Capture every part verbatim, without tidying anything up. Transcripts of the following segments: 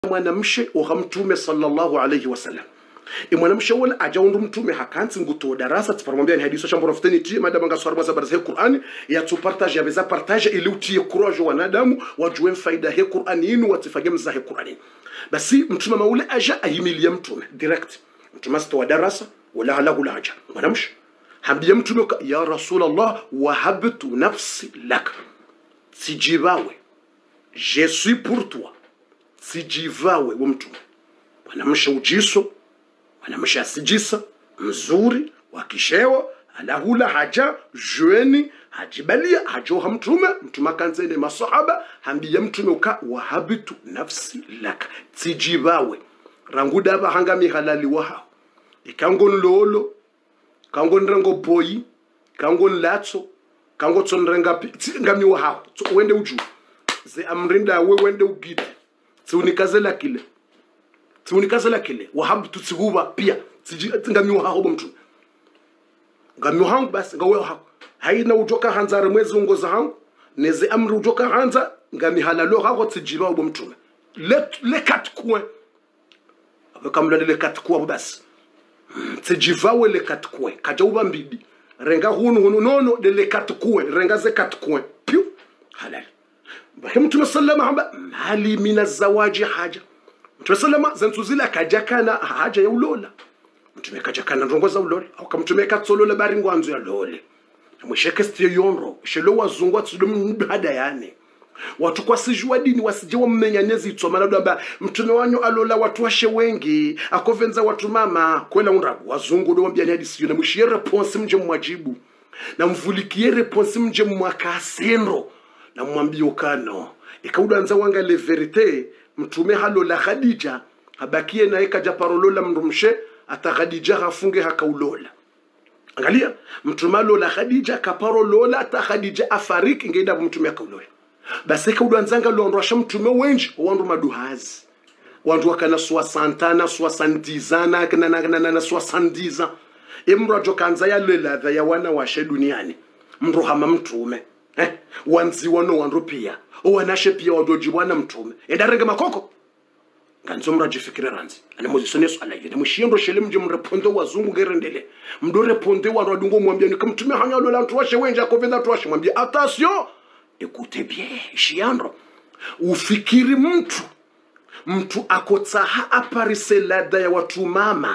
mwanamshe wa mtume sallallahu alayhi wasallam e mwanamshe wala ajaundu mtume hakansi nguto darasa tfarmwambia ni hadiso shamboro futeni ti madama ngaswarwa za barza Qur'ani ya tu partage ya beza partage ili utie courage wanadamu wajue faida he Qur'ani yinu watifage mza he Qur'ani basi mtume maule aja ahimilia mtume direct mtume sto darasa wala hala kula haja mwanamshe hambia mtume ya rasulullah wahabtu nafsi lak sijibawe je suis pour toi sijivawe wa mtume mwanamshe ujiso mwanamshe asijisa mzuri wakishewa alahula haja jueni hajibalia hajoha mtume mtume kanzene masahaba hambia mtume uka wahabitu nafsi laka sijivawe ranguda bahanga halali waha ikangon lolo kangon rango boy kangon latso kango tsonrenga ngami waha wende uju ze amrinda we wende ugite tsiunikazela kile tsiunikazela kile wahabu tutsihuba pia ngami waha mtu ngami waha basi ngawe waha haina ujoka hanza mwezi ungoza hangu neze amri ujoka hanza ngami halalo hago tsijiba obo mtu le le kat coin abakamla le kat coin basi tsijiva we le kat coin kaja uba mbidi renga hunu hunu nono de le kat coin renga ze kat coin piu halal mtume sallama hamba hali mina zawaji haja mtume sallama zantuzila kajakana haja ya ulola mtume kajakana ndongoza ulola au kamtume katsolola baringo anzu ya lole mwisheke stiyo yonro shelo wazungwa tsudumu hada yani watu kwa sijua dini wasijewa mmenyanyezi itsoma na amba mtume wanyu alola watu washe wengi akovenza watu mama kwela unrabu wazungu ndo wambia hadi siyo na mwishiye response mje mwajibu na mvulikie response mje mwakasenro na mwambie ukano ikaudanza wanga le verite mtume halo la Khadija habakie na ekaja parolola mrumshe ata Khadija hafunge hakaulola angalia mtume halo la Khadija kaparolola ata Khadija afariki ngeenda mtume akaulola basi kaudanzanga londosha mtume wenji wandu maduhazi wandu wakana soixante soixante-dix kana na na soixante-dix emro ajokanza ya lela ya wana washe duniani mro hama mtume eh wanzi wano wanrupia owanashe pia wadojibwana mtume edarenge makoko nganzo mrajifikira ranzi ana mozisone swala yene mushindo shele mje mrepondo wazungu gerendele mdo reponde wanrodungo mwambia ni mtume hanyalo la mtu washe wenja kovenda twashe mwambia attention écoutez bien shiandro ufikiri mtu mtu akotsaha aparise lada ya watu mama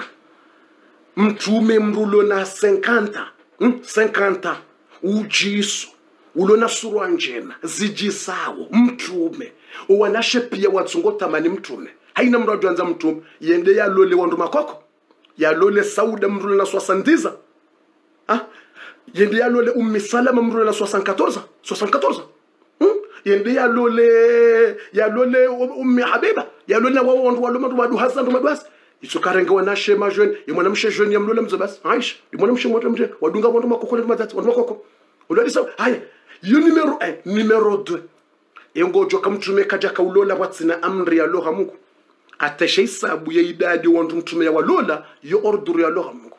mtume mrulo na cinquante hmm? cinquante ujiso ulona surwa njema zijisawo mtume uwanashe pia watsungo tamani mtume haina mradu anza mtume yende ya lole wandu makoko ya lole sauda mrulo na soixante-dix ah yende ya lole ummi salama mrulo na soixante-quatorze soixante-quatorze hmm? yende ya lole ya lole ummi habiba ya lole wa wandu waloma wadu hasan wadu has isukarenga wanashe majweni yemwanamshe jeune ya mlole mzobas aisha yemwanamshe moto mje wadunga wandu makoko na matatu wandu makoko ulodi sawa haya yo numero un numero deux engojo kamtume kaja kaulola watsina amri ya loha Mungu ateshe isabu ya idadi wandu mtume ya walola yo orduru ya loha Mungu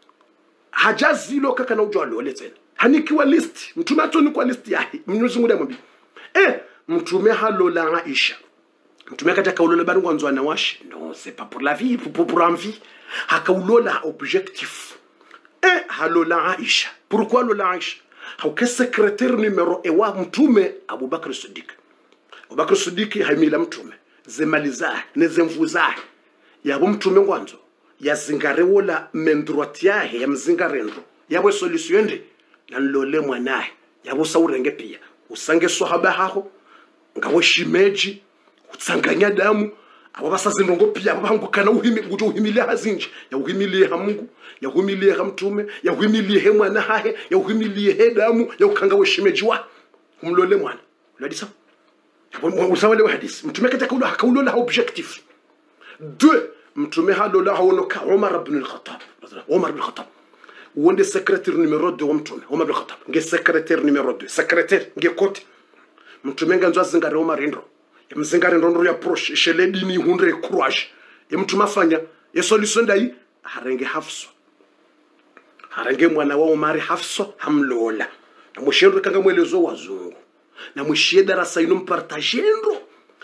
hajazi loka kana ujwa lole tena hanikiwa list mtume atoni kwa list yahi mnyuzungu da mwambi eh mtume halola Aisha mtume kaja kaulola baru wanzu anawashi non c'est pas pour la vie pour pour envie hakaulola objectif eh halola Aisha pourquoi lola Aisha hauke secrétaire numéro ewa mtume Abubakar Siddiq Abubakar Siddiq haimila mtume zemaliza nezemvuza yabo mtume ngwanzo yazingarewola mendroit yahe ya mzingarendo yabo solution ndi nanlole mwanae yabo saurenge pia usange swahaba haho ngawo shimeji utsanganya damu abo basazindongo pia babangukana uhimi ngujo uhimilia hazinji ya uhimilie ha Mungu ya uhimilie ha mtume ya uhimilie he mwana hahe ya uhimilie he damu ya ukanga weshimeji wa umlole mwana uladisa usawale hadisi mtume katakaulo hakaulola objectif deux mtume halola hawonoka Umar ibn al-Khattab Umar ibn al-Khattab wonde secrétaire numéro deux mtume Umar ibn al-Khattab nge secrétaire numéro deux secrétaire nge kote mtume nganzo azingare Umar indro mzingare ndondo ya proche shele dini hundre courage yemtuma fanya ye solution dai harenge Hafsa harenge mwana wa Umar Hafsa hamlola na mushendo kanga mwelezo wazungu na mushie darasa ino mpartagendo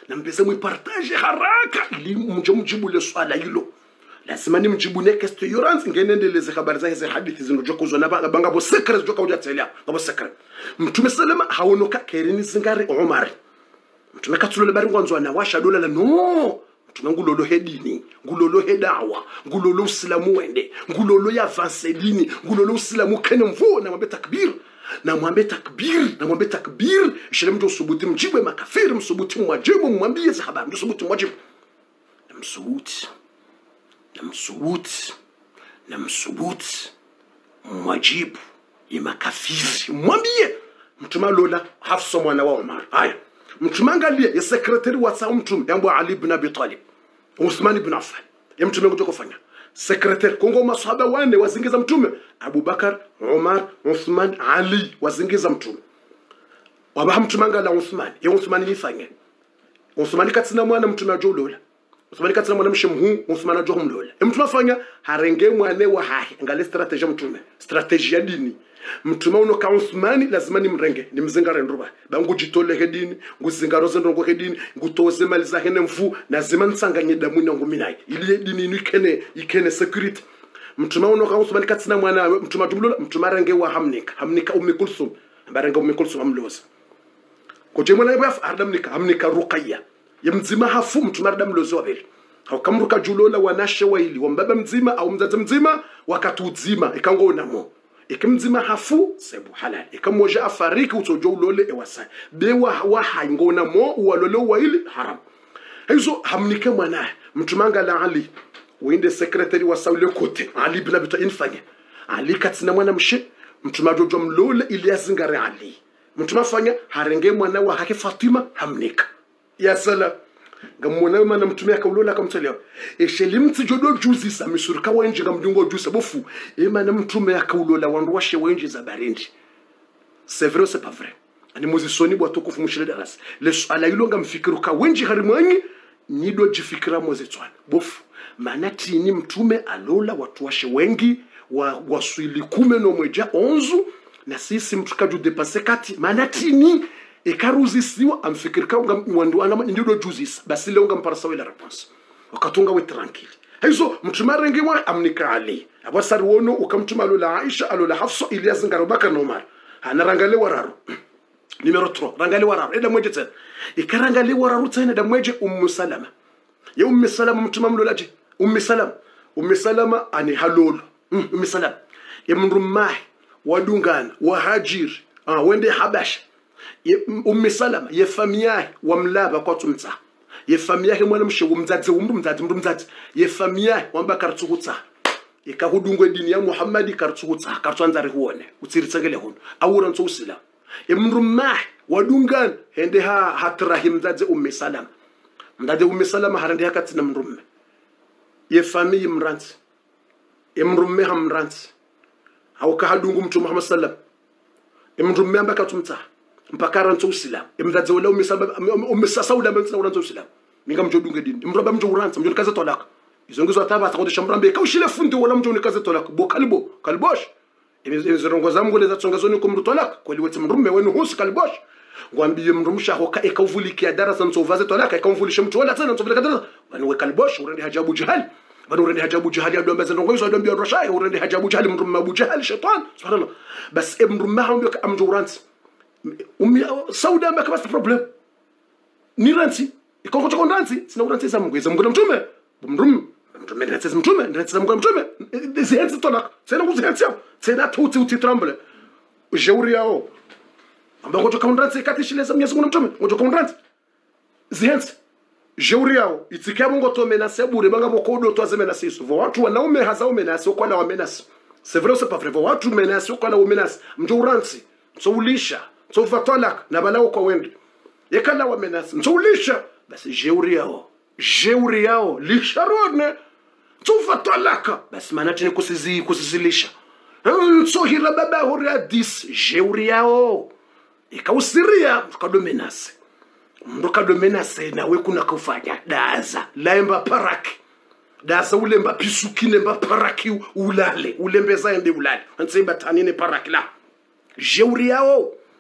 na mpese mwipartage haraka ili mje mjibu le swala hilo. Lazima ni mjibu ne questionance ngenendeleze habari za hizi hadithi zinojokuzwa na banga bo secret joka ujatelia ngabo secret. Mtume salama haonoka kerini zingari Umar. Mtume katulole bari ngwanzo na washa dola la no. Mtume ngulolo hedini, ngulolo hedawa, ngulolo usilamu wende, ngulolo ya vanselini, ngulolo usilamu kene mvo na mwambe takbir. Na mwambe takbir, na mwambe takbir, ishile mtu usubuti mjibu makafiri, msubuti mwajibu, mwambie za habari, msubuti mwajibu. Na msubuti, na msubuti, na msubuti, mwajibu, ya makafiri, mwambie. Mtume lola, Hafsa mwana wa Umar. Haya, mtume angalia, ya sekretari wa saa mtume, yambo Ali ibn Abi Talib, Uthman ibn Affan. Ya mtume kutoka kufanya. Sekretari, kongo masahaba wane wazingiza mtume. Abu Bakar, Umar, Uthman, Ali wazingiza mtume. Wabaha mtume angala Uthman. Ya Uthman nifanye. Uthman katina mwana mtume ajo lola. Uthman katina mwana mshemhu, Uthman ajo mlola. Ya mtume afanya harenge mwane wa hahi. Angale strategia mtume. Strategia dini. Mtume unoka Uthmani lazima ni mrenge ni mzingare nduba bangu jitole hedini nguzingaro zendo ngo hedini ngutoze mali za hene mfu lazima nsanganye damu na nguminayi ili dini ni kene ikene security. Mtume unoka Uthmani katina mwana mtume jumlola mtume renge wa hamnika hamnika ummi kulsum barenge ummi kulsum amloza ko jemona ibaf ardamnika hamnika ruqayya yamzima hafu mtume ardam lozo wabeli au kamruka julola wanashe waili wambaba mzima au mzazi mzima wakati uzima ikango namo ikimzima hafu sebu halal ikamoja afariki utojo ulole ewasa bewa waha ngona mo uwalole waili haram. Hizo hamnike mwana mtumanga la Ali wende secretary wa saule kote Ali ibn Abi Talib infanye Ali katina mwana mshe mtumajojo mlole ili yazingare Ali mtumafanya harenge mwana wa haki Fatima hamnika ya sala ngamona mana mtume akaulola akamtolea esheli mtijodo juzi sa misurika wenje ngamdungo juzi bofu emana mtume akaulola wandu washe wenje za barindi. C'est vrai, c'est pas vrai. Ani muzisoni bwa tukufu mushire darasa le ala ilonga mfikiruka wenje harimwanyi nido jifikira mozetwana bofu maana tini mtume alola watu washe wengi wa waswili kume no mweja onzu na sisi mtukaju depase kati maana tini ekaruzi siwa amfikirika unga wandu anama ndido juzisa basi le unga mparasa wela response wakatunga we tranquille. Hizo mtume rengi wa amnika Ali abasari wono ukamtuma lola Aisha alola Hafsa Ilyas Ngarubaka na Umar hana rangale wararu numero three rangale wararu eda mweje tena ikarangale wararu tena da mweje Ummu Salama ya Ummu Salama mtume mlolaje Ummu Salama Ummu Salama ani halolo Ummu Salama ya mrumah wadungana wahajir ah wende Habasha Ummu Salama ye famia wamlaba kwa tumtsa ye famia ke mwana mshe umzazi umru mzazi umru mzazi ye famia wamba kartsukutsa ikahudungwe dini ya Muhammad kartsukutsa kartsanzari huone utsirisengele hono awura ntso usila ye mrumah wadungana hende ha hatrahim mzazi Ummu Salama mzazi Ummu Salama harande hakatsina mrumme ye famia imranzi ye mrumme hamranzi hauka hadungu mtu Muhammad sallam ye mrumme ambaka tumtsa mpaka ranzo usila imdaze wala umisaba umisasauda mtsa uranzo usila ninga mjodunge dini mroba mjo uranza mjo kaze tolaka izongizo ataba atakodesha mrambe kaushile fundi wala mjo nikaze tolaka bo kalbo kalbosh imizirongo zamgo leza tsongazoni kumru tolaka kweli wote mrume wenu husi kalbosh ngwambiye mrumsha hoka ekavuliki darasa msovaze tolaka ekamvulisha mtu wala tena msovulika darasa bani we kalbosh urende hajabu jahali bani urende hajabu jahali adomba zanongo hizo adomba rashai urende hajabu jahali mrume abu jahali shaitan subhanallah bas mrume hamyo amjo uranza Ummi sauda mbaka basi problem ni ranti ikongo chako ranti sina uranti za Mungu za Mungu na mtume mrum mtume ranti za mtume ranti za Mungu na mtume zihenzi tolaka sina kuzihenzi sina tuti uti tremble jeuri yao ambako chako ranti kati shile za Mungu na mtume ngojo kwa ranti zihenzi jeuri yao itika Mungu to menase bure banga bokodo to azeme na siso vo watu wanaume hazao menase kwa la wamenase c'est vrai c'est pas vrai vo watu menase kwa la wamenase mjo ranti so ulisha so fatolak na balao kwa wende yekala wa menas mtulisha basi jeuri yao jeuri yao lisharone so fatolaka basi manati ni kusizi kusizilisha so hira baba hora dis jeuri yao ikausiria tukadomenase mtukadomenase na we kuna kufanya daza laemba paraki daza ulemba pisukine mba paraki ulale ulembeza ende ulale ansemba tanine paraki la jeuri yao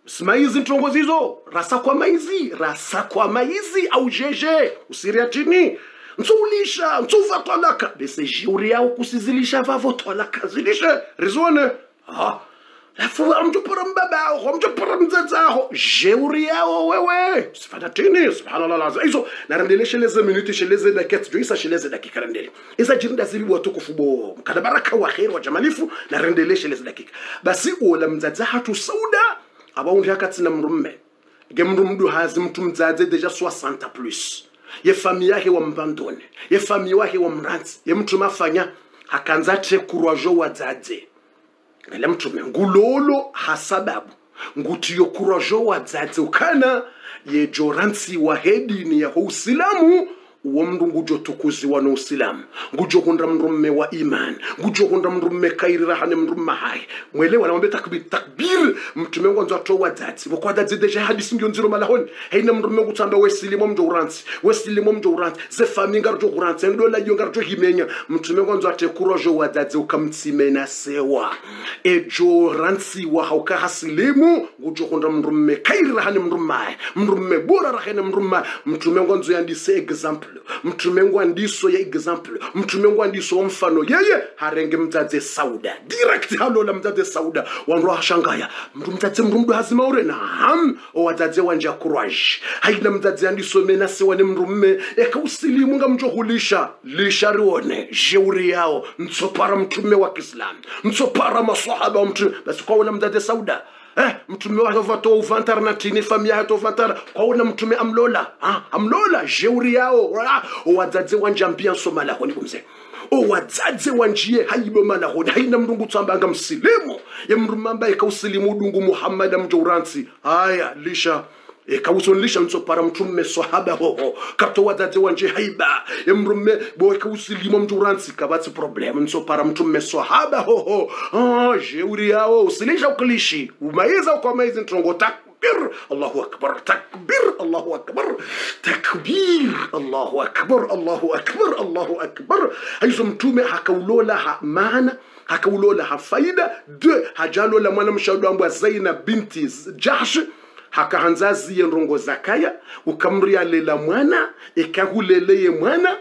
Smaizi ntongozi hizo rasa kwa maizi rasa kwa maizi au jeje usiria chini nsulisha nsuva talaka bese jiuri yao kusizilisha vavo talaka zilisha rizone ah lafu amjupura mbabao amjupura mzazao jeuri yao wewe sifada chini subhanallah lazima hizo narendele sheleze minute sheleze dakika joisa sheleze dakika rendele isa jirinda zili watukufu bo kada baraka wa khair wa jamalifu narendele sheleze dakika basi ola mzazaha sauda abaundi hakati na mrumme gemrumdu hazi mtu mzaze deja soixante plus ye famille yake wa mbandone ye famille yake wa mranzi ye mtu mafanya hakanza te kurajo wa zaze ngale mtu ngulolo hasababu ngutiyo kurajo wa zaze ukana ye joransi wa hedi ni ya uislamu uwo mndu ngujo tukuzi wa uislamu ngujo kunda mrumme wa iman ngujo kunda mrumme kairira hane mrumme hai mwele wanamwambia takbir takbir mtume wangu nzo wa dati kwa dati deja hadisi ndio nziro malahoni haina mrumme gutamba wesilimo mjo uransi wesilimo mjo uransi ze famille ngarjo uransi ndo la yongarjo himenya mtume wangu nzo ate kurojo wa dati ukamtsimena sewa ejo ransi wa hauka hasilimu ngujo kunda mrumme kairira hane mrumme hai mrumme bora rahene mrumme mtume wangu nzo yandise example mtume wangu andiso ya example mtume wangu andiso mfano yeye harenge mzaze sauda direct halo la mzaze sauda wanro hashangaya mtu mzaze mrumdu hazima ure na ham o wazaze wanja courage haina mzaze andiso menase wane mrumme eka usilimu nga mjohulisha lisha rione jeuri yao mtsopara mtume wa Kiislamu mtsopara maswahaba wa mtume basi kwa wala mzaze sauda eh mtume wa vato uvantar na tini famia hato vantar kwa una mtume amlola ah amlola jeuri yao wazaze wanjambia somala honi kumze o wazaze wanjie haibo mala honi haina mrungu tsambanga msilimu ya mrumamba ikausilimu dungu Muhammad amjouransi haya lisha ekawusonisha mtsopara mtume sahaba hoho kato wazaze wanje haiba emrume bo ekawusilimo mturansi kabatsi problem mtsopara mtume sahaba hoho ah jeuri yao usilisha uklishi umaiza kwa maizi ntongo takbir Allahu akbar takbir Allahu akbar takbir Allahu akbar Allahu akbar Allahu akbar hizo mtume hakaulola ha maana hakaulola ha faida de hajalola mwana mshahadu ambwa Zainab binti Jahsh hakahanzazi yenrongo zakaya ukamria lela mwana ekahuleleye mwana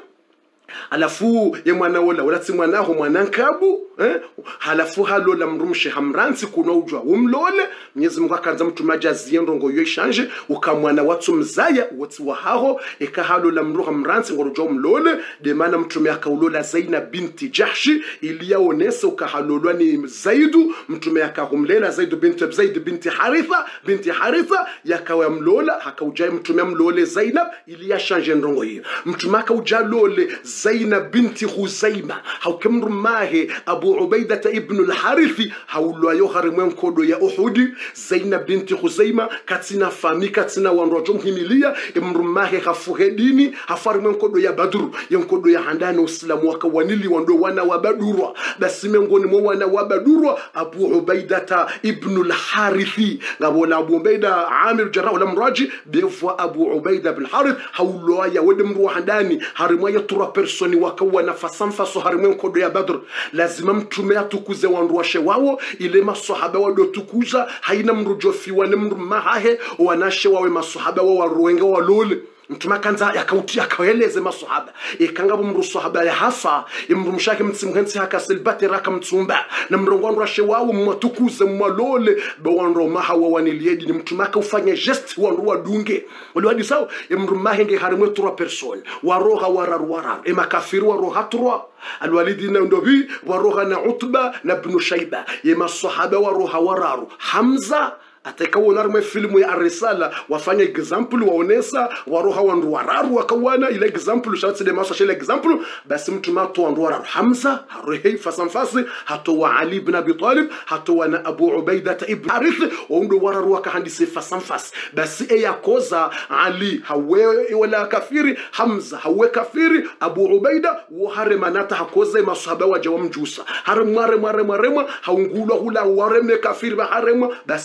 alafu ye mwana wala wala si mwana ho mwana nkabu eh halafu halola mrumshe hamransi kuno ujwa umlole Mwenyezi Mungu akanza mtumaja ziyenrongo yo exchange ukamwana watsu mzaya wotsi wa haho ekahalola mruha mransi ngorojo mlole de mana mtume akaulola Zainab binti Jahshi iliyaonesa ukahalolwa ni Zaidu mtume akahumlela Zaidu binti Zaid binti Haritha binti Haritha yakawa mlola hakauja mtume mlole Zainab iliyashange ndongo hiyo mtume akaujalole Zainab binti Khuzaima haukamru mahe Abu Ubaida ibn al-Harithi haulwa yo harimwen kodo ya Uhud Zainab binti Khuzaima katina fami katina wanrojo mhimilia imrumahe hafuhedini hafarimwen kodo ya Badr yenkodo ya handana Uislamu wakawanili wando wana wa Badurwa basi mengoni mwa wana wa Badurwa Abu Ubaida ibn al-Harithi ngabola Abu Ubaida Amir Jarrah wala mraji befwa Abu Ubaida ibn al-Harith haulwa ya wede mruwa handani harimwa ya tura personi wakawa nafasamfa so harimwe kodo ya Badr lazima mtume atukuze wanruashe wao ile maswahaba wado tukuza haina mrujofi wane mrumahahe wanashe wawe maswahaba wao waruenge walole mtume kanza yakauti akaeleze maswahaba ikanga bumru swahaba ya hafa imrumshake mtsimhensi hakasilbati raka mtsumba na mrongo wanruashe wao mwatukuze mwalole bawanro mahawa waniliedi ni mtume akaufanya gest wanruwa dunge wali wadi sawa imrumahe nge harimwe tura person waroha wararu warar ema kafiru waroha turwa alwalidina ndobi waroha na Utba na Ibn Shayba yema sahaba waroha wararu Hamza atakaona rme filmu ya Ar-Risala wafanya example waonesa waroha wandu wararu wakawana ile example shatsi de masa shele example basi mtuma to wandu wararu Hamza harehi fasanfasi hato wa Ali ibn Abi Talib hato wa na Abu Ubaida ibn Harith wandu wararu wakahandisi fasanfasi basi e yakoza Ali hawe wala kafiri Hamza hawe kafiri Abu Ubaida wa haremanata hakoza masahaba wa jawam jusa haremare mare mare haungulwa hula wareme kafiri ba harema basi haka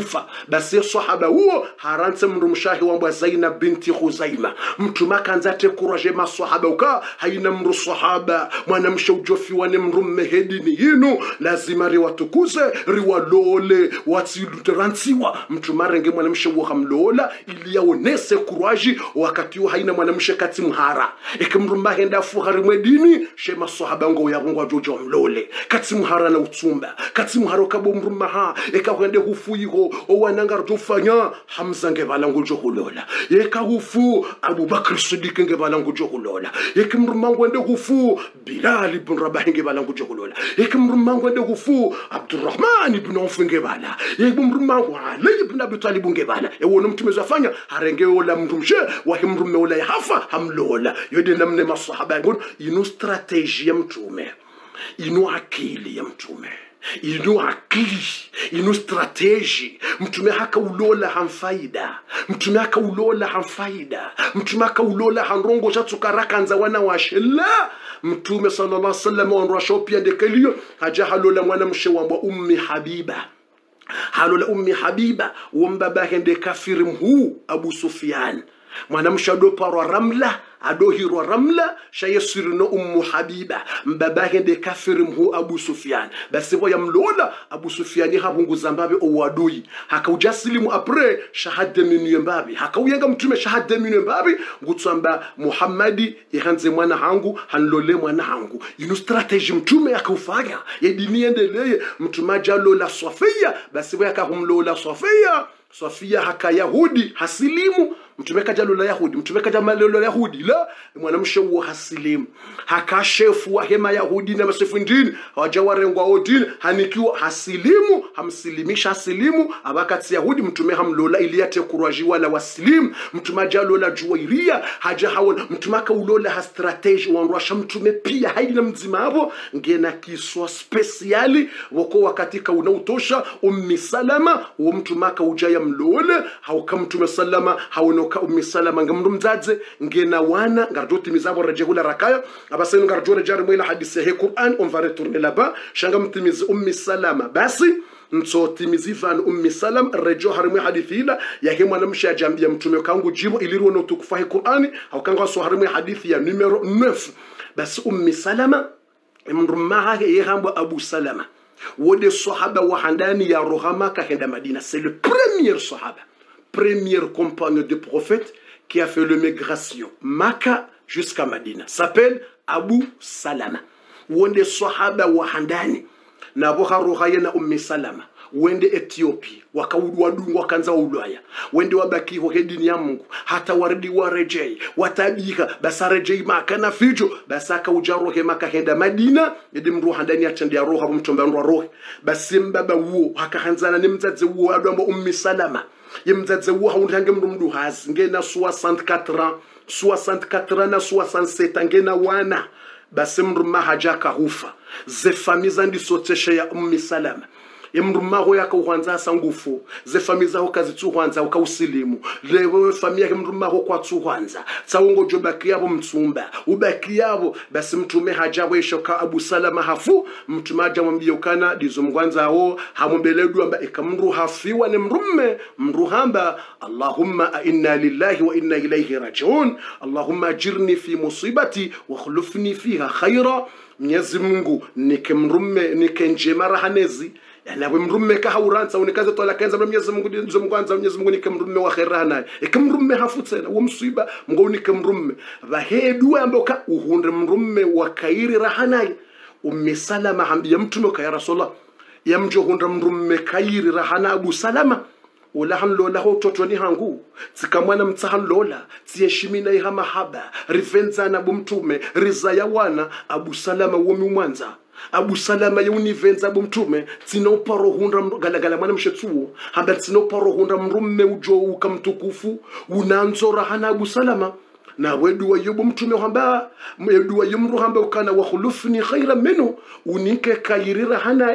hufa basi sahaba huo haranse mrumshahi wa Zainab binti Khuzaima mtuma kanzate kuraje maswahaba uka haina mru sahaba mwanamsha ujofi wane mrumme hedini yinu lazima riwatukuze riwalole watiransiwa mtuma renge mwanamsha wa hamlola ili yaonese kuraji wakati huo haina mwanamsha kati mhara ikimrumba henda fuhari mwedini shema sahaba ngo ya ngo jojo mlole kati mhara na utumba kati mhara kabo mrumma ha eka hufuyiho owananga rjofanya Hamza ngebala ngujo hulola yeka hufu Abu Bakr Siddiq ngebala ngujo hulola yekimrumango ende hufu Bilal ibn Rabah ngebala ngujo hulola yekimrumango ende hufu Abdurrahman ibn Auf ngebala yekimrumango Ali ibn Abi Talib ngebala ewono mtume zafanya harenge ola mtumshe wa himrume ola hafa hamlola yode namne masahaba ngon ino strategy ya mtume ino akili ya mtume ino akili ino strategy mtume haka ulola hamfaida mtume haka ulola hamfaida mtume haka ulola hanrongo chatukaraka nza wana washela mtume sallallahu alaihi wasallam onrasho pia ndekelio haja halola mwana mshewamba ummi Habiba halola ummi Habiba wombaba hende kafiri mhu Abu Sufyan mwana mshado parwa Ramla adohirwa Ramla shayesirino ummu Habiba mbaba hende kafiri mhu Abu Sufyan basi boya mlola Abu Sufyan habunguza mbabe owadoi hakaujasilimu apre shahada minu mbabe hakauyenga mtume shahada minu mbabe ngutsamba Muhammadi ihanze mwana hangu hanlole mwana hangu ino strategy mtume akaufanya yedini endeleye mtume jalola Sofia basi boya kahumlola Sofia Sofia haka Yahudi hasilimu mtume kajalola Yahudi mtume kajalola Yahudi la mwanamshe wa hasilimu haka shefu wa hema Yahudi na masefu ndini hawajawarengwa odini hanikiwa hasilimu hamsilimisha hasilimu abakati Yahudi mtume hamlola iliyate kuraji wala wasilimu mtume jalola Juwairia haja hawona mtume kaulola ha strategy wanrasha mtume pia haina mzima hapo ngena kiswa speciali wako wakati kauna utosha ummi Salama wa mtume kaujaya mlole hauka mtume Salama haunoka ummi Salama ngamrumzaze ngena wana ngarjoti mizabo rejehula rakaya abasenu ngarjore jari mwela hadisi he Qur'an on va retourner là-bas shanga mtimizi ummi Salama basi nsotimizi van ummi Salam rejo harimwe hadithi ila yake mwanamsha ya jambia mtume kangu jibo ilirwo no tukufahi Qur'ani haukanga so harimwe hadithi ya numero neuf basi ummi Salama mrumaha yehambo Abu Salama wode sahaba wa handani ya rohama kahenda Madina c'est le premier sahaba premier compagnon du prophète qui a fait le migration Maka jusqu'à Madina s'appelle Abu Salama wonde sahaba wa handani na boha rohaya na ummi Salama wende Ethiopia wakaudu wadungu wakanza ulaya wende wabaki ho hedini ya Mungu hata waridi warejei watabika basa rejei Maka na fijo basa ka ujarohe Maka henda Madina yedi mruha ndani atende ya roha mtomba ndo roho basi mbaba uo hakahanzana ni mzaze uo adamba ummi Salama yemzaze uo haundange mndu hazi ngena soixante-quatre ans soixante-quatre ans na soixante-sept ans ngena wana basi mruma hajaka hufa ze famiza ndi soteshe ya ummi Salama yemruma ho yakauhanza sangufu ze famiza ho kazitsuhanza ukausilimu lewe famia yemruma ho kwa tsuhanza tsawongo jobaki yabo mtsumba ubaki yabo basi mtume hajawe shoka Abu Salama hafu mtume ajamwambia ukana dizo mgwanza ho hamumbeledu amba ikamru hafiwa ne mrumme mruhamba Allahumma inna lillahi wa inna ilayhi rajiun Allahumma ajirni fi musibati wa khulufni fiha khaira Mwenyezi Mungu nikemrumme nikenjema rahanezi yana mrumme ka hauranza unikaze tola kenza Mwenyezi Mungu ndizo mgwanza Mwenyezi Mungu nikemrumme wa khaira naye ikemrumme hafutsena wo msiba ngo nikemrumme bahedu amboka uhunde mrumme wa kairi rahanaye ummi Salama hambia mtume ka ya Rasulullah yamjo hunda mrumme kairi rahana Abu Salama ula hanlola ho totoni hangu tsikamwana mtsahanlola tsiyeshimina iha mahaba rivenza na bumtume rizaya wana Abu Salama womi mwanza Abu Salama yuni venza bumtume tsino paro hunda galagala mwana mshetsuo hamba tsino paro hunda mrumme ujo ukamtukufu unanzora hana Abu Salama na wedu wa yubu mtume hamba wedu wa yumru hamba ukana wa khulufni khaira minu unike kayirira hana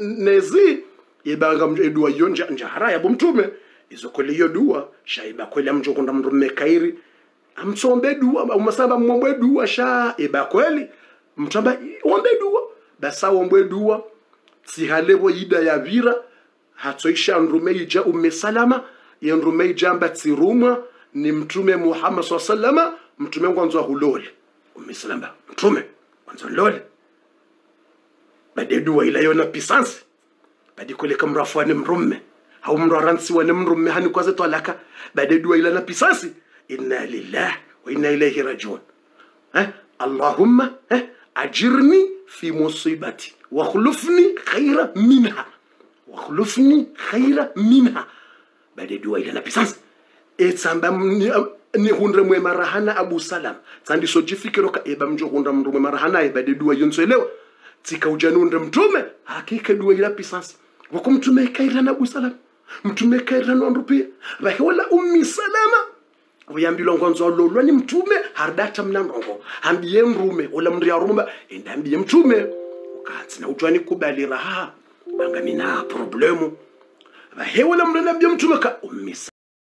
nezi yebanga mjedu wa yonja njahara ya bumtume izo kweli yo dua shaiba kweli amjo kunda mrume kairi amtsombe dua umasaba mwombe dua sha eba kweli mtamba ombe dua basa ombe dua sihalebo yida ya vira hatoisha nrume ija umme salama ya nrume ija ambatsirumwa ni mtume Muhammad sallallahu alaihi wasallam mtume ngwanzo hulole umme salama mtume ngwanzo lole bade dua ila yona pisansi bade kule kamrafwani mrumme au mraransi wa mrumme hani kwaze twalaka bade dua ila na pisansi inna lillahi wa inna ilayhi rajiun eh Allahumma eh ajirni fi musibati wa khulufni khayra minha wa khulufni khayra minha bade dua ila na pisansi etsamba ni hundre mwe marahana Abu Salam tsandi sojifikiro ka eba mjo hundra mrume marahana eba de dua yonselewa tika ujanunde mtume hakika dua ila pisansi wako mtume kaira na Abu Salam mtume kaira na ndrupi bahe wala ummi salama uyambilo ngonzo lolwa ni mtume hardata mnangongo ambiye mrume wala mri ya rumba endambiye mtume ukanzi na utwani kubali raha banga mina problemu bahe wala mri na mtume ka ummi